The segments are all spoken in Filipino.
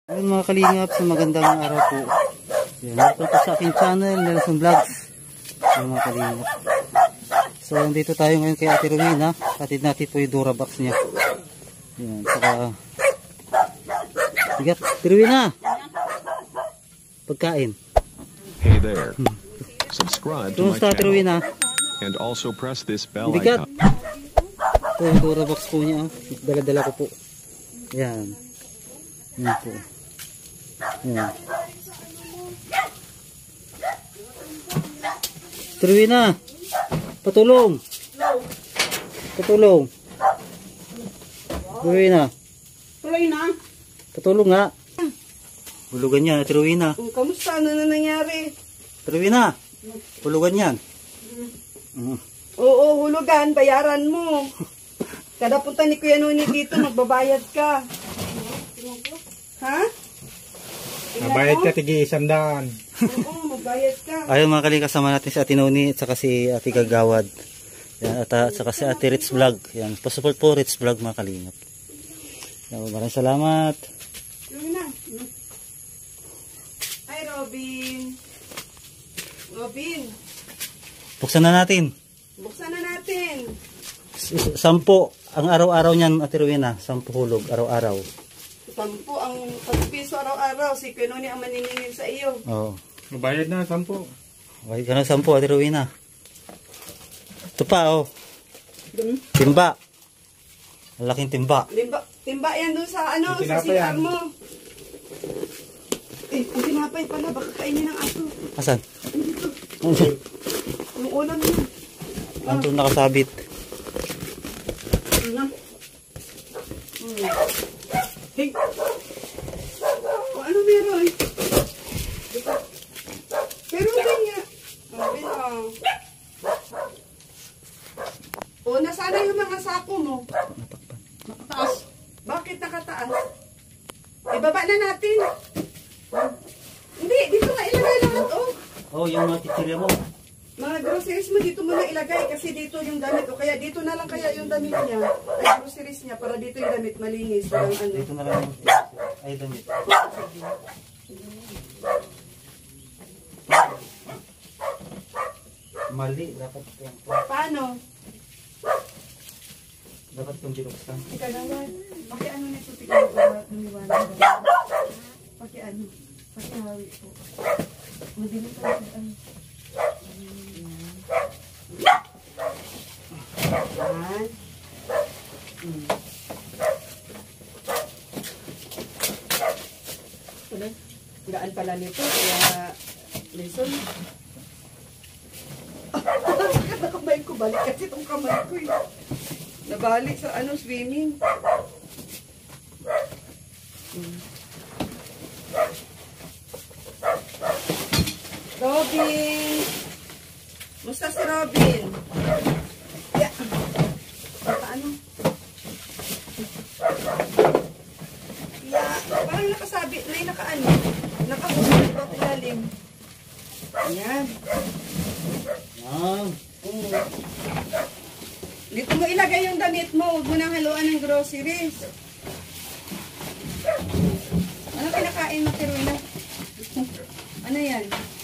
Ayun mga kalingap, sa magandang araw po. Yan, welcome po sa aking channel, Nelson Vlogs. Yan mga kalingap. So, nandito tayo ngayon kay Ate Rowena. Atid natin po yung Durabox niya. Yan, saka... Bigat, Ate Rowena! Pagkain. Hey there. Subscribe to my Ate Rowena. channel and also press this bell Bigat. icon. Ito yung Durabox po niya. Dala-dala ko po. Yan. Yan po. Yan. Rowena, patulong. Patulong. Rowena. Tuloy na. Patulong nga. Hulugan yan, Ate Rowena. Kamusta? Ano na nangyari? Ate Rowena, hulugan yan. Oo, hulugan. Bayaran mo. Kada punta ni Kuya Noni dito, magbabayad ka. Ha? Nabayad ka tigi 100. Oo, magbayad ka. Ayun mga kaling, kasama natin si Ate Noni at saka si Ate Gagawad. Yan, at saka si Ate Ritz Vlog. Yan, pasupport po Ritz Vlog mga kalingap. Yan, maraming salamat. Tuloy na. Hi, Robin. Robin, Buksan na natin. buksan na natin. 10 ang araw-araw niyan, Ate Rowena. 10 hulog araw-araw. 10 ang pagpiso araw-araw. Si Kuya Noni ang maniningil sa iyo. Oo. Mabayad na 10. Okay ka na 10, Ate Rowena. Ito pa, oh. Timba. Malaking timba. Timba yan doon sa ano, Yung sa tinapay CR yan. mo. Yung tinapay pala, baka kainin ng aso. Asan? Yung ulam niya. Ano ito nakasabit? Ano? Hey! O, ano meron? Pero ganyan. O, nasana yung mga sako mo? Nakataas. Bakit nakataas? Ibaba na natin. Hindi, dito na ilagay lahat, oh. Oh, yung mga titirya mo. Mga groceries mo dito muna ilagay kasi dito yung damit. O kaya dito na lang kaya yung damit niya. Ay, groceries niya para dito yung damit malinis. Walang ano. Dito na lang yung ay damit. Mali, dapat yung Paano? dapat yung binuksan. Ika naman. Pakiano nito tignan para lumiwanag. Pakiano. Pakihawi po. Madilim pa rin ano. Yan. Gaan pala nito. Kaya, listen. Nakakamay ko. Balik kasi itong kamay ko. Nabalik sa ano, swimming. Robin! Musta si Robin? Yeah. Ano? Yeah. Parang nakasabit na yung nakaano. Nakahulog ba ilalim? Ayan. Ah, Dito mo ilagay yung damit mo. Huwag mo nang haluan ng groceries. Ano kinakain mo, Rowena? Ano yan?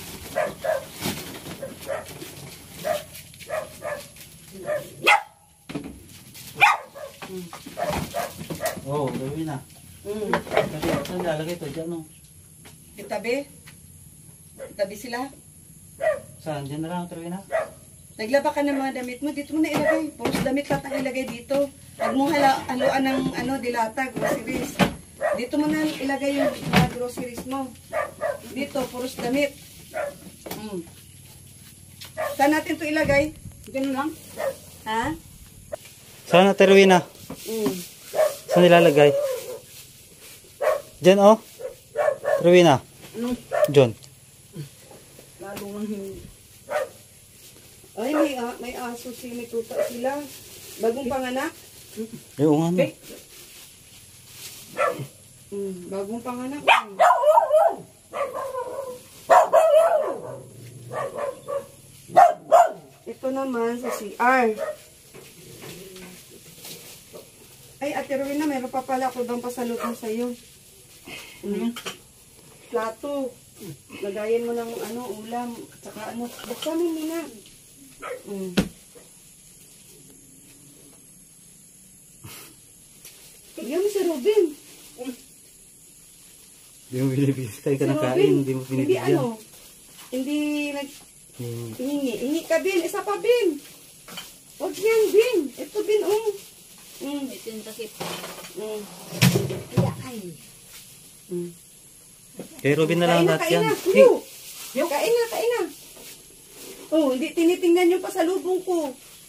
oh, Rowena. Kasi saan nilalagay ito? Diyan, no? Itabi? Itabi sila? Saan? Diyan na lang, Ate Rowena. Naglaba ka ng mga damit mo, dito mo na ilagay. Puros damit lahat ang ilagay dito. Huwag mong haluan ng ano, dilata, groceries. Dito mo na ilagay yung mga groceries mo. Dito, puros damit. Saan natin to ilagay? Ganun lang. Ha? Saan, Ate Rowena? Saan nilalagay? Diyan, oh. Ate Rowena. Ano? Diyan. Lalo nang hindi. Ay, may aso si may tuta sila. Bagong panganak? Oo nga, no. Okay. Bagong panganak. Ito naman sa CR. Ay, Ate Rowena, meron pa pala ako doon pasalutong sa'yo. Plato. Lagayan mo ng ano, ulam. Tsaka ano, buksan mo muna. Bigyan mo si Robin. Hindi mo binibigyan tayo ka Si ng kain, Robin. hindi mo Hindi binibigyan. ano. Hindi hingi. Hingi ka, Bin. Isa pa, Bin. Huwag yan, Bin. Ito, Bin, Ito yung takip. Kay Robin na lang lahat Kain yan. na, kain na. Kain na. Oh, hindi tinitingnan yung pasalubong ko.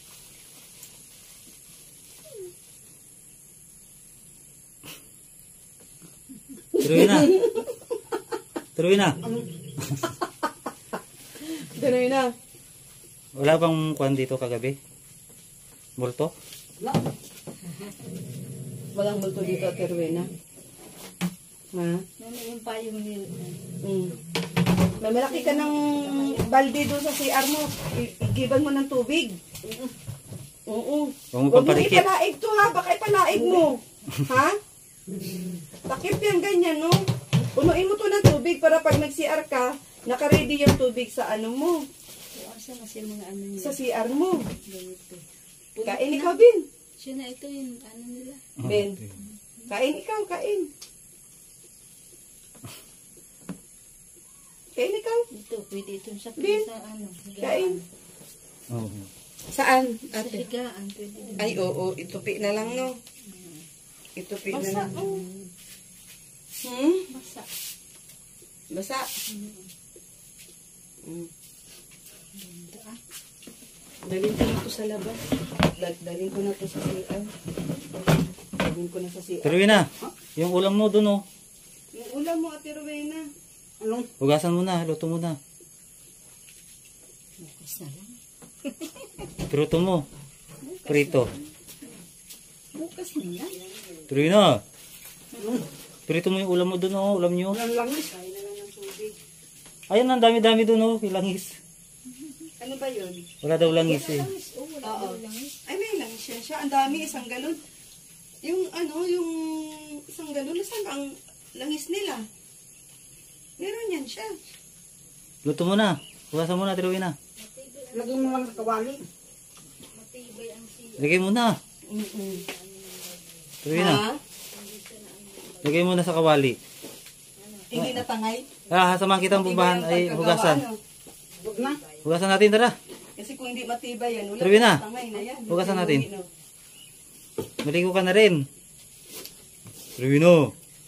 Tuloy na. Tuloy na. Gano'n na. Wala bang kwan dito kagabi? Multo? Walang multo dito, Terwena. Ha? Yung payong nila. May malaki ka ng balde doon sa CR mo. Igiban mo ng tubig. Oo. Huwag mo Huwag mo pamparikit. ipalaig to ha. Baka ipalaig mo. Ha? Takip yan ganyan, no? Punuin mo to ng tubig para pag nag-CR ka, naka-ready yung tubig sa ano mo. Asa na siya mga ano nila. Sa CR mo. Ganito. Kain ikaw, Bin. Siya na ito yung ano nila. Ben. Kain ikaw, kain. Kain ikaw. Ito, pwede itong sa Bin. sa ano. Kain. Oo. Saan, Sa ate? higaan, pwede din. Ay, oo. Itupi na lang, no? Itupi na Basa, lang. oh. Basa. Basa. Ganda ah. Dalhin ko na to sa labas. Dalhin ko na to sa CR. Dalhin ko na sa CR. Tuloy na. Yung ulam mo dun, oh. Yung ulam mo, Ate Rowena. Anong? Hugasan mo na, luto mo na. Bukas na lang. Pruto mo. Prito. Bukas na lang. Tuloy na. Prito mo yung ulam mo dun, oh. Ulam nyo. Walang langis. Kain na lang ng tubig. Ayun, ang dami-dami dun, oh. Yung langis. Ano ba yun? Wala daw langis, eh. Oh, wala Oo. daw langis. Ay, may langis yan siya. Ang dami, isang galon. Yung ano, yung isang galon, nasaan ang langis nila? Meron yan siya. Luto mo na. Hugasan mo na, Tuloy na. Lagyan mo lang sa kawali. Matibay ang siya. Lagay mo na. Tuloy na. Ha? Lagay mo na sa kawali. Hindi na tangay. Ah, samahan kitang bubahan ay hugasan. Huwag na. Hugasan natin, tara. Kasi kung hindi matibay yan, wala Tuloy na. tangay na yan. Hugasan natin. Maligo ka na rin. Tuloy na.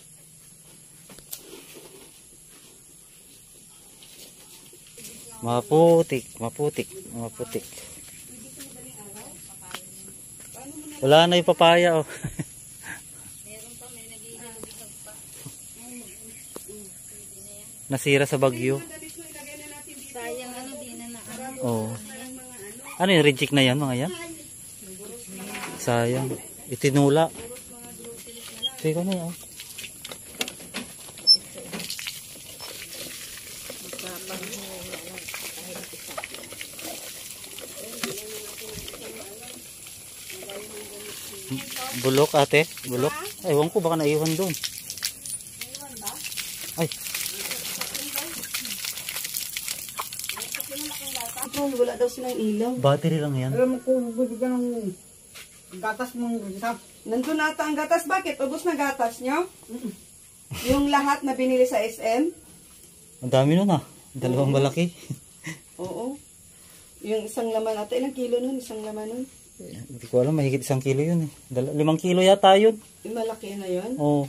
Maputik, maputik, maputik. Wala na yung papaya, oh. Nasira sa bagyo. Sayang ano, di na naano. Oh. Ano yung reject na yan, mga yan? Sayang. Itinula. Sige na yan. Bulok, ate. Bulok. Ay, ewan ko, baka naiwan doon. Ay, Wala daw silang ilaw. battery lang yan. Alam mo kung gusto ka ng gatas mong isa. Nandun ata ang gatas. Bakit? Ubus na gatas nyo? Yung lahat na binili sa SM? Ang dami nun, ah. Dalawang malaki. Oo. Yung isang laman ata. Ilang kilo nun? Isang laman nun? Hindi ko alam, mahigit 1 kilo yun, eh. 5 kilo yata yun. Yung malaki na yun? Oo.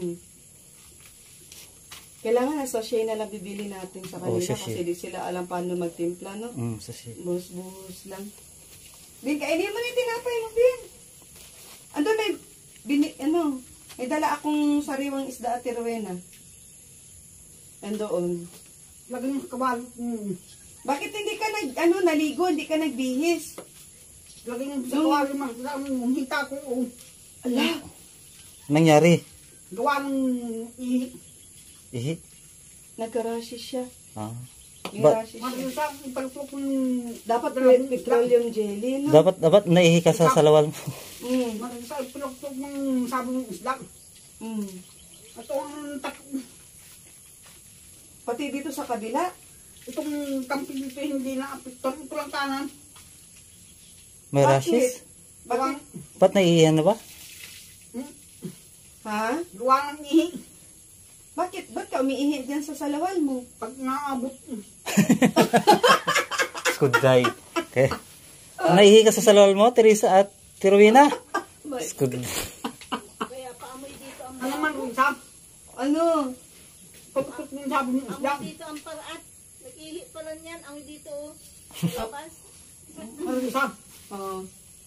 Kailangan sa sachet na lang bibili natin sa kanila sachet. kasi di sila alam paano magtimpla, no? Sasi. Buhos-buhos lang. Bin, kainin mo na yung tinapay mo, Bin. Andun may, may dala akong sariwang isda at Rowena. Andoon. Lagyan mo sa kawali. Bakit hindi ka naligo, hindi ka nagbihis? Lagyan mo sa kawali. Hita ko. Ala, Nangyari? Gawa ng ihi. Ihi? nagka-rashes siya. Ah. May Ba- rashes Mga siya. sa palutok ng Dapat petroleum jelly, no? Dapat naihi ka sa salawal mo. Mm. mga sa palutok ng sabong isda. Mm. Ito ang Pati dito sa kabila. itong camping dito hindi na apekto. Ito lang kanan. May Bakit? rashes? Bakit? Ba't naiiyan na ba? Ha? Luwa ng ihi. Bakit? Ba't ka umiihi dyan sa salawal mo? Pag naabot. Skuday. Okay. Naihi ka sa salawal mo, Teresa at Tirowina? Skud. Kaya paamoy dito ang Ano man kung sab? Ano? Pagkakot ng sabi ng isda. amoy dito ang paraat. Nag-ihi pa lang yan. Amoy dito oh. Labas. Ano yung sab? Oh.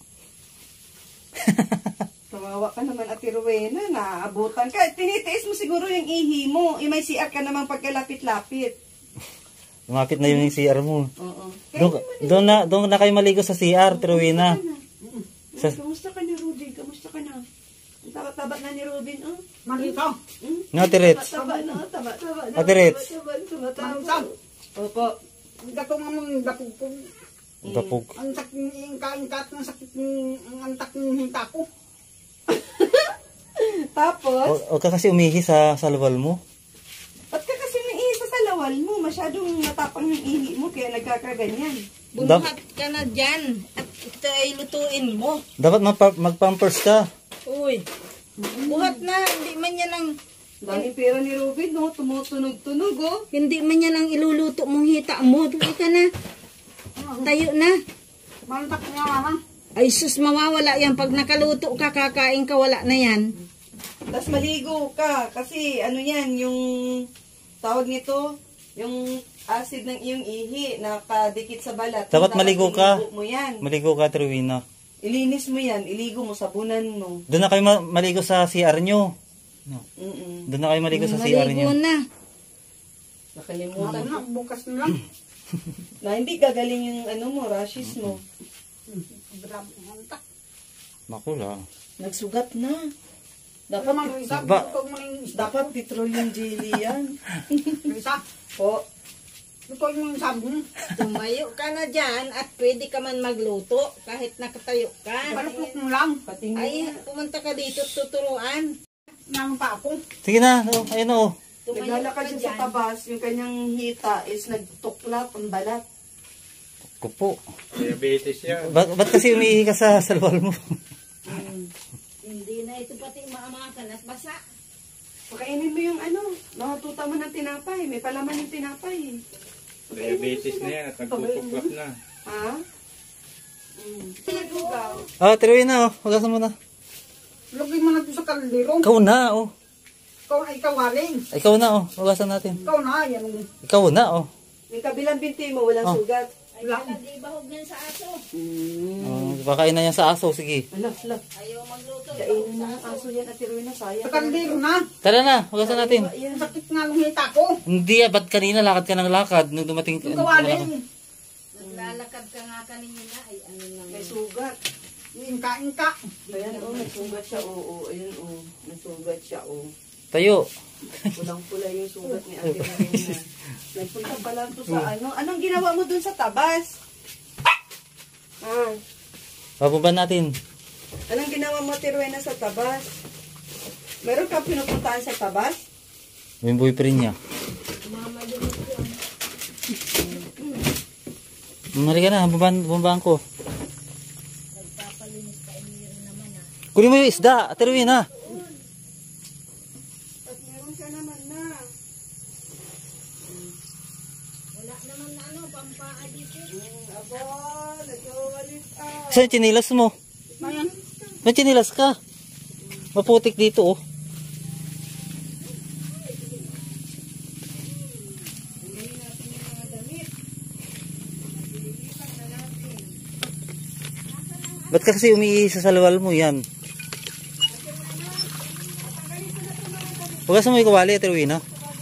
Kawawa ka naman, Ate Rowena. Naaabutan ka. Tinitiis mo siguro yung ihi mo. May CR ka naman pagkalapit-lapit. Lumapit na yung CR mo. Oo. Doon na kayo maligo sa CR, Tirowina. Kamusta ka na, Ruben? Kamusta ka na? Ang taba-taba na ni Ruben, oh. Marito. Nga, Tirets. Taba na, taba-taba na. Ate Reds. Taba-taba. Opo. Gato nga mong gapog ko. Gapog. Ang sakit ng kain-kat ng sakit ng ang antak ng hinta ko. Tapos, O ka kasi umihi sa salwal mo. ba't ka kasi naihi sa salawal mo? Masyadong matapang yung ihi mo, kaya nagkakaganyan. Bumuhat ka na dyan. At ito ay lutuin mo. Dapat mag-pampers ka. Uy. Buhat na. Hindi man yan ang... Daming pera ni Ruben, no? Tumutunog-tunog, oh. Hindi man yan ang iluluto mong hita mo. Tuloy ka na. Tayo na. Mantak nga mama. Ay sus, mawawala yan. Pag nakaluto ka, kakain ka, wala na yan. Tapos maligo ka, kasi ano yan, yung tawag nito, yung acid ng iyong ihi, nakadikit sa balat. Dapat maligo ka. Iligo mo yan. Maligo ka, Tirowina. Ilinis mo yan, iligo mo, sabunan mo. Doon na kayo maligo sa CR nyo. Mm-mm. Doon na kayo maligo sa CR Maligo nyo. na. Nakalimutan Ano ko. na, bukas na lang. Na hindi gagaling yung ano mo, rashes mo. Grabe mantak. Makula. Nagsugat na. Dapat man yung sab. Ba- Ito mo yung isda. Dapat petroleum jelly yan. Yung isa. Po. Ito yung sabi mo. Tumayo ka na dyan at pwede ka man magluto kahit nakatayo ka. Palupok mo lang. Patingin Ay, na. pumunta ka dito at tuturuan. Nang pa ako. Sige na. Oh, ayun o. Tumayo Naglalakad ka siya sa dyan. tabas, yung kanyang hita is nagtuklap ang balat. Kupo. Diabetes yan. Ba't kasi umihi ka sa salwal mo? Hindi na ito pati maamakan at basa. Pakainin mo yung ano, nakatuta mo ng tinapay. May palaman yung tinapay. Diabetes na yan at nagtutuklap na. Ha? Sinagugaw. Ah, Tirowina, oh. Hugasan mo na. Lugay mo na ito sa kaldero. Ikaw na, oh. Ikaw na ikaw galing. Ikaw na, oh. Hugasan natin. Ikaw na. Yan. Ikaw na, oh. Yung kabilang binti mo, walang Oh. sugat. Ay, di bahog yan sa aso. Oh, bakain na yan sa aso. Sige. Ala, Ayaw magluto. kainin mo ng aso yan at Tirowina, sayang. Sa kaldero na. Tara na, hugasan natin. Ang sakit nga ng hita ko. Hindi, ba't kanina lakad ka ng lakad nung dumating ka? Ikaw galing. Naglalakad ka nga kanina. Ay, ano nang... May sugat. Yung kain ka. Ayan, oh, may sugat siya, oo. Ayun, oh. May sugat siya, oh. Tayo. Pulang-pula yung sugat ni Ate Rowena. Nagpunta pa lang to sa ano. Anong ginawa mo dun sa tabas? Ah, Pabuban natin. anong ginawa mo, Ate Rowena, sa tabas? Meron kang pinupuntahan sa tabas? Yung boyfriend niya. Mali ka na, bumbahan ko. Kunin mo yung isda, Ate Rowena. At meron ka naman na. Wala naman na ano, pampaa dito. Aba, nagkawalit ah. Saan yung chinilas mo? Ayan. May chinilas ka. Maputik dito, oh. Ba't ka kasi umiihi sa salwal mo yan? Hugasan mo yung kawali, Ate Rowena.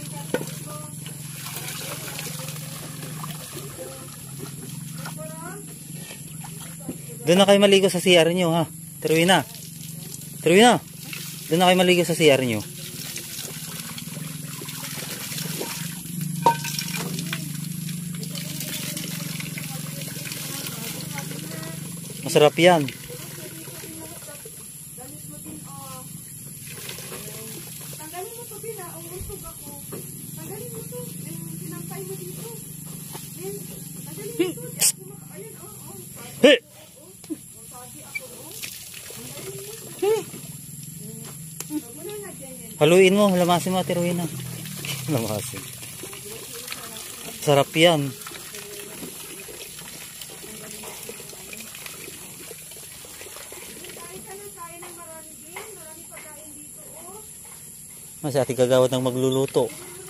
Doon na kayo maligo sa CR nyo, ha? Ate Rowena. Ate Rowena. Doon na kayo maligo sa CR nyo. Masarap yan. Tanggalin mo to, Bi. Haluin mo, lamasin mo Ate Rowena. Lamasin. Sarap yan. Mas Ate Kagawad ng magluluto.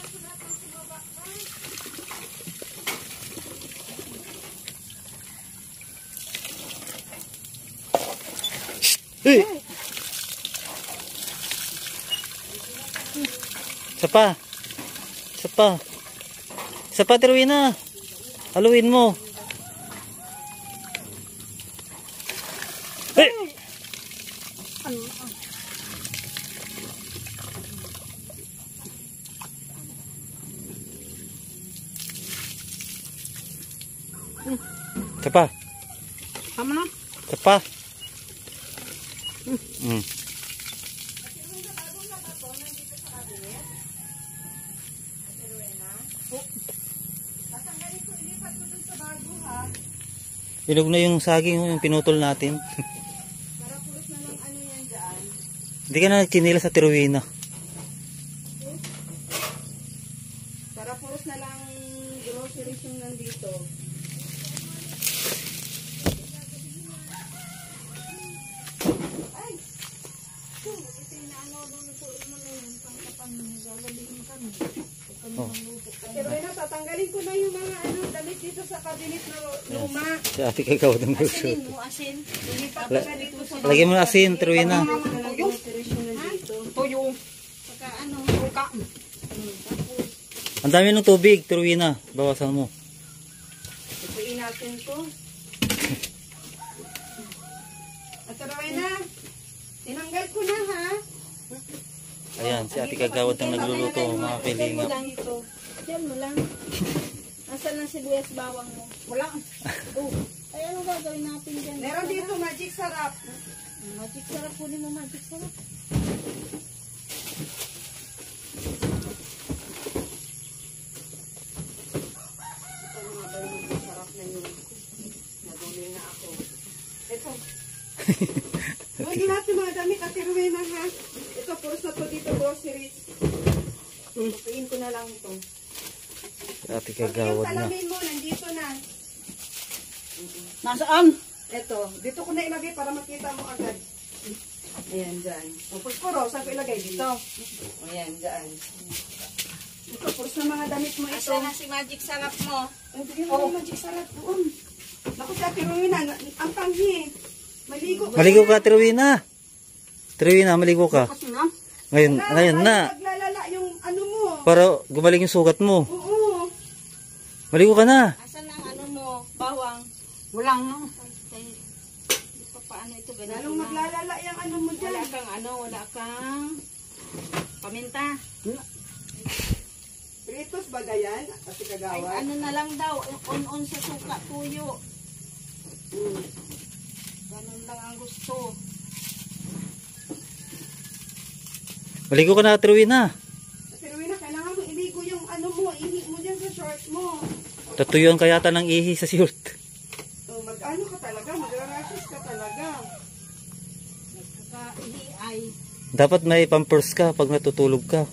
Hey! Isa pa. Isa pa. Isa pa, Ate Rowena. Haluin mo. Hey! Isa pa. Tama na. Isa pa. Mm. Ilog na yung saging yung pinutol natin. Para pulos na lang ano yan dyan. Hindi ka na kinila sa Ate Rowena. Para pulos na lang groceries yung nandito. Oh. Pero na tatanggalin ko na yung mga ano damit dito sa cabinet na luma. Si Ate Kagawad ng gusto. Asin. Ilipat ko na dito sa Lagyan mo na asin, Ate Rowena. groceries yung nandito. Tuyo. Saka ano, Suka. Ang dami ng tubig, Ate Rowena. Bawasan mo. Ituin natin to. At Rowena, tinanggal ko na ha. Ayan, si Ate Kagawad ng nagluluto, mga kalingap. diyan mo lang. Nasaan ang sibuyas bawang mo? Wala. Oh, ay ano gagawin natin dyan? Meron dito magic sarap. Magic sarap, kunin mo magic sarap. Ito mga ba yung magic sarap na yun? Nagulay na ako. Ito. Hindi natin mga damit Ate Rowena ha. Ito, puros na to dito groceries. Tutuin ko na lang ito. Si Ate Pati yung Kagawad na. salamin mo, nandito na. Nasaan? Ito, dito ko na ilagay para makita mo agad. Ayan, dyan. O, puro, saan ko ilagay? Dito. Ayan, dyan. Ito, puros na mga damit mo ito. Asa na si magic sarap mo? Ang bigyan mo yung magic sarap doon. Naku, si Ate Rowena, ang tanghi. Maligo. Maligo ka, Ate Rowena. Ate Rowena, maligo ka. Kasi na. Ngayon na. Naglalala yung ano mo. Para gumaling yung sugat mo. Oo. Maligo ka na. Asan ang ano mo? Bawang. Wala na. Ay, di pa paano ito ganito Lalong na. maglalala yung ano mo dyan. Wala kang ano, wala kang paminta. Pritos ba gayan? Kasi Ay, kagawa. ano na lang daw, on sa suka, tuyo. Ganun lang ang gusto. Maligo ka na, Ate Rowena. Ate Rowena, kailangan mo iligo yung ano mo, ihi mo dyan sa short mo. Tatuyuan ka yata ng ihi sa shirt. So, mag-ano ka talaga, mag-rashes ka talaga. Nagkakaihi ay, Dapat may pampers ka pag natutulog ka.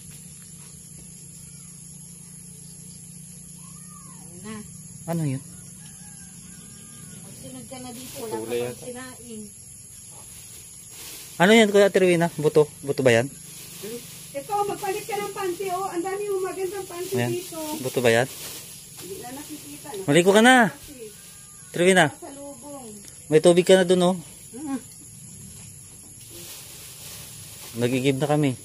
ano na. Ano yun? Magsunod ka na dito, wala ka Kulay pang yata. sinain. Ano yan, Kuya Ate Rowena? Buto? Buto ba yan? Ito, magpalit ka ng panty, oh. Ang dami mo magandang panty Ayan. dito. Buto ba yan? Hindi na nakikita. Maligo ka na. Ate Rowena, Sa lubong. may tubig ka na dun, oh. Nagigib na kami.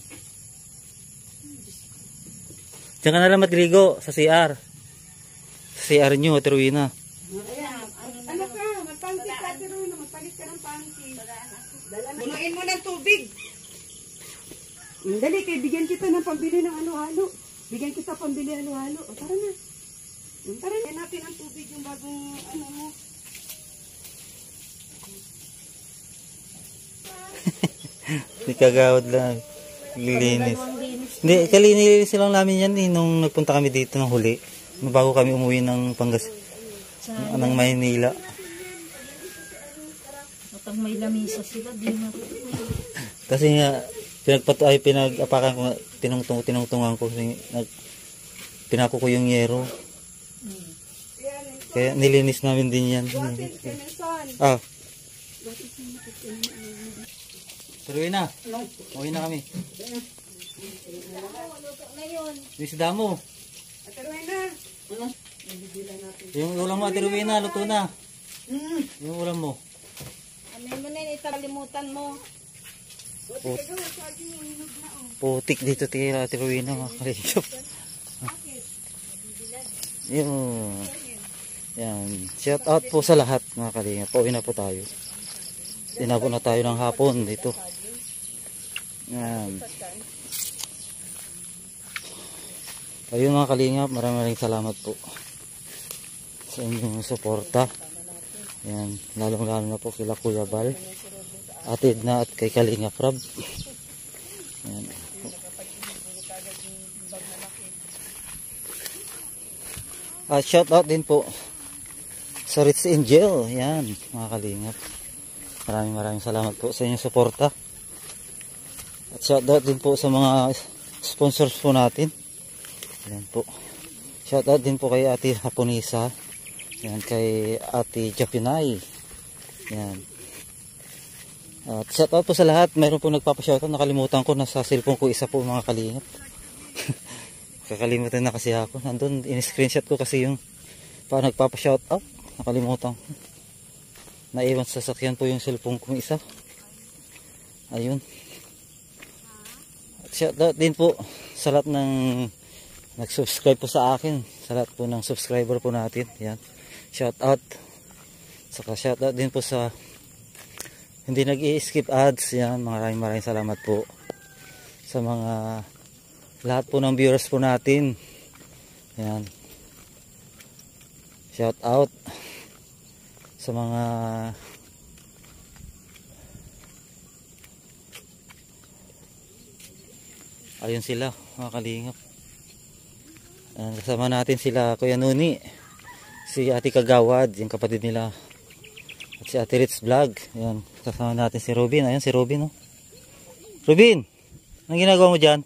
Diyan ka na lang matligo sa CR. Sa CR nyo, Ate Rowena. Ayan. Ano ka? Magpanty ka, Ate Rowena. Magpalit ka ng panty. Bunuin mo ng tubig. Dali, kay bigyan kita ng pambili ng halo-halo. Bigyan kita pambili halo-halo. O, tara na. Tara na. Natin ang tubig yung bagong ano mo. Di kagawad lang. Lilinis. Hindi, kalinilis lang namin yan nung nagpunta kami dito ng huli. Bago kami umuwi ng ng Maynila. Matang may lamisa sila, di na. Kasi nga, pinag-apakan ko, tinungtungan ko, pinako ko yung yero. Kaya nilinis namin din yan. Ah. Tuloy na. Uwi na kami. Yung si Damo. Yung ulam mo, atiruin na, luto na. Yung ulam mo. Ano mo na yun, italimutan mo. Putik dito tira, atiruin na mga kalingap. Yun. Yan. Shout out po sa lahat mga kalingap. Pauwi na po tayo. Tinapon na tayo ng hapon dito. Yan. Ayun mga kalingap, maraming salamat po sa inyong suporta. Yan, lalong-lalo na po kila Kuya Bal, Ate Edna at kay Kalingap Rab. Yan. At shout out din po sa Rich Angel. Yan mga kalingap, maraming salamat po sa inyong suporta. At shout out din po sa mga sponsors po natin. Yan po. Shout out din po kay Ate Haponisa. Yan, kay Ate Japinay. Yan. At shout out po sa lahat. Mayroon po nagpapa-shoutout. Nakalimutan ko, nasa cellphone ko isa po mga kalingap. Kakalimutan na kasi ako. Nandun, in-screenshot ko kasi yung nagpapa-shoutout. Nakalimutan ko. Naiwan sa sasakyan po yung cellphone kong isa. Ayun. At shout out din po sa lahat ng nag-subscribe po sa akin. Sa lahat po ng subscriber po natin. Yan. Shout out. Saka shout out din po sa hindi nag-i-skip ads. Yan. Maraming salamat po sa mga lahat po ng viewers po natin. Yan. Shout out sa mga ayun sila mga kalingap. Kasama natin sila Kuya Nuni, si Ate Kagawad, yung kapatid nila, at si Ate Ritz Vlog. Yan, kasama natin si Robin. Ayun si Robin, oh. Robin, anong ginagawa mo dyan?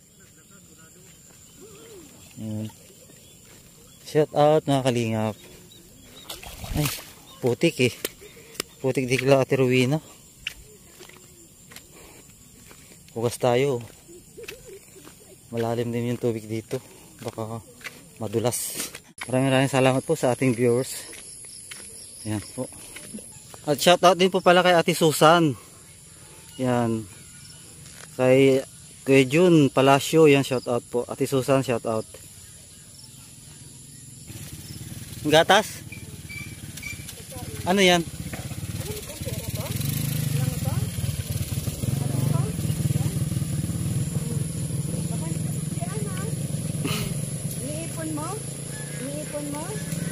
Shout out mga kalingap. Ay, putik eh. Putik di kila Ate Rowena. Hugas tayo. Malalim din yung tubig dito. Baka madulas. Maraming salamat po sa ating viewers. Yan po. At shout out din po pala kay Ate Susan. Yan. Kay Jun Palacio. Yan, shout out po. Ate Susan, shout out. Gatas? Ano yan? Iniipon mo?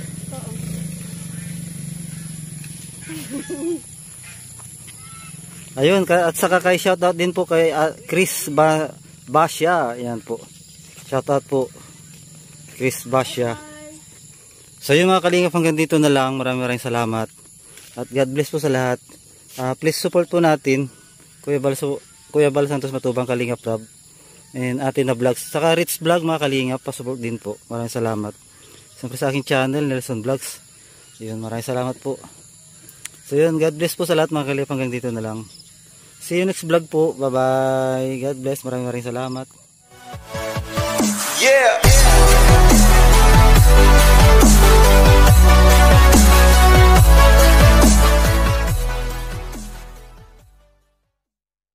Ayun, at saka kay shoutout din po kay Chris Basya. Yan po. Shoutout po Chris Basya. So yung mga kalingap, hanggang dito na lang. Maraming salamat. At God bless po sa lahat. Please support po natin Kuya Bal Santos Matubang, Kalingap Rab, and Ate na Vlogs. Saka Rich Vlog mga kalingap, pa-support din po. Maraming salamat. Siyempre sa aking channel, Nelson Vlogs. Yun, maraming salamat po. So yun, God bless po sa lahat mga kalingap, hanggang dito na lang. See you next vlog po. Bye bye. God bless. Maraming salamat. Yeah.